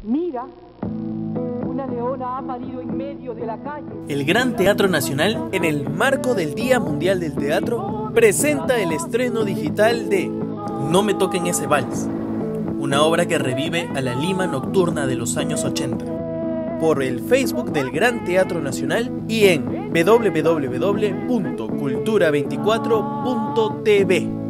Mira, una leona ha parido en medio de la calle. El Gran Teatro Nacional, en el marco del Día Mundial del Teatro, presenta el estreno digital de No me toquen ese vals, una obra que revive a la Lima nocturna de los años 80, por el Facebook del Gran Teatro Nacional y en www.cultura24.tv.